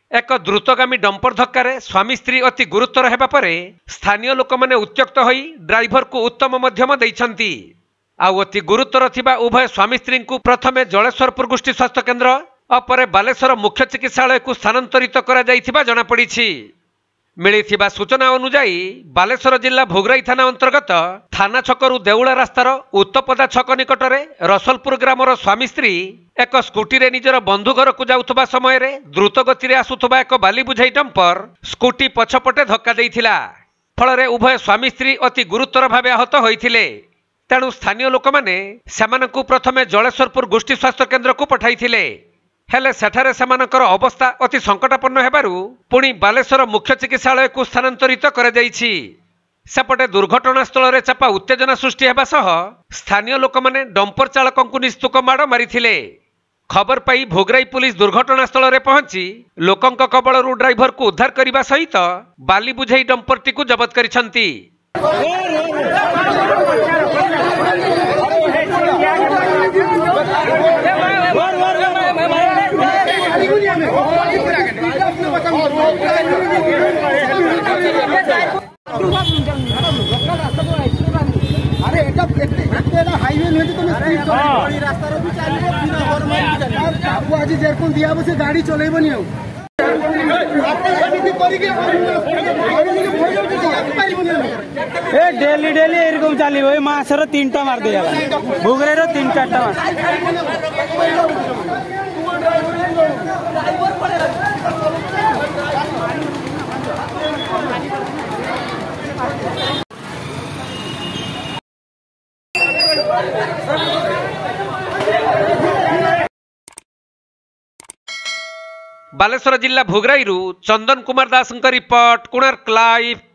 एक द्रुतगामी डंपर धक्का स्वामी स्त्री अति गुरुतर हेबा परे स्थानीय लोक मैंने उत्त्यक्त होई ड्राइवर को उत्तम मध्यम देइछंती। आउ अति गुरुतर थिबा उभय स्वामी स्त्री को प्रथमे जलेश्वरपुर गोष्ठी स्वास्थ्य केन्द्र और परे बालेश्वर मुख्य चिकित्सालय को स्थानांतरित करा जाइथिबा जଣା पड़िछि। मिलिथिबा सूचना अनुसार बालेश्वर जिला भोगराई थाना अंतर्गत थाना छकरू देउला रास्तार उत्तपदा छक निकटरे रसलपुर ग्रामर स्वामी स्त्री एक स्कूटी रे निजर बंधु घर को जाउथबा समय रे द्रुत गति रे आसुथबा एक बाली बुझाई डंपर स्कूटी पछपटे धक्का देइथिला। फल उभय स्वामी स्त्री अति गुरुतर भावे आहत होइथिले। तेणु स्थानीय लोक माने सेमानकु प्रथमे जलेश्वरपुर गोष्ठी स्वास्थ्य केन्द्र को पठाइथिले। हेले सेठारे सेमानकर अवस्था अति संकटापन्न हेबारु पुणी बालेश्वर मुख्य चिकित्सालय को स्थानांतरित करा जाइछि। सेपटे दुर्घटना स्थल रे चापा उत्तेजना सृष्टि हेबा सह स्थानीय लोक माने डंपर चालकंकु निस्तुक माड़ मारिथिले। खबर पाई भोगराई पुलिस दुर्घटना स्थल रे पहुंची लोकंक कबळरू ड्राइवर को उद्धार करने सहित बाली बुझाई डंपरटी को जबत करिसंती। अरे हाईवे नुहे तुम रास्तार भी चलो आज जेरकम दिया से गाड़ी चलेबनी डेली डेली एरकम चलो मसर 3टा मार दिया भोगराई 3-4टा बालेश्वर जिला भोगराई चंदन कुमार दास रिपोर्ट कोणार्क लाइव।